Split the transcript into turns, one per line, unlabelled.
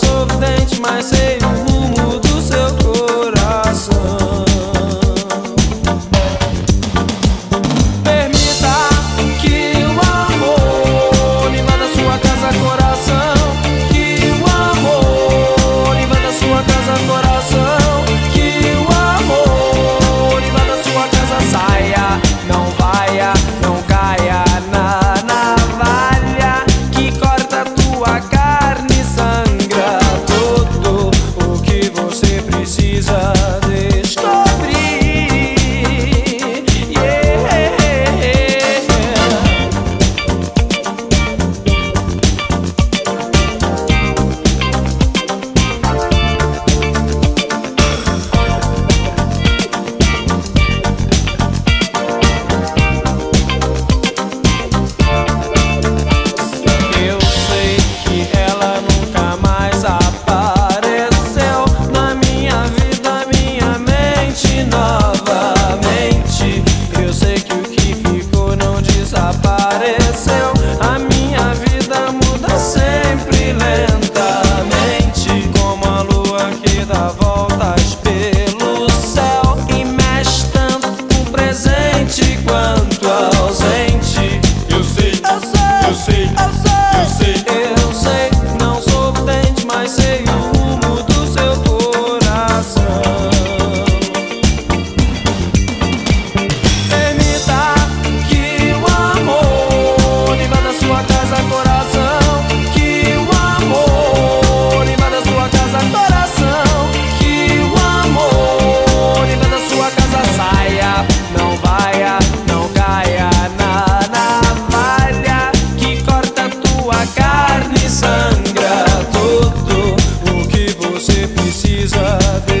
sou vidente, mas sei o rumo do seu coração. Permita que o amor invada sua casa, coração. Que o amor invada sua casa, coração. Que o amor invada sua casa. Saia, não vaia, não caia na navalha que corta tua carne, sangra tudo o que você precisa descobrir. Yeah. Eu sei que ela nunca mais apareceu na minha vida, minha mente novamente. Eu sei que o que ficou não desapareceu. A minha vida muda sempre lentamente, como a lua que dá voltas pelo céu e mexe tanto o presente quanto ausente. Eu sei, eu sei, eu sei, eu sei. Não sou vidente, mas sei o rumo do seu coração. Permita que o amor invada sua casa, coração. Que o amor invada sua casa, coração. Que o amor invada sua casa. Saia, não vaia, não caia na navalha que corta tua carne, sangra tudo o que você precisa.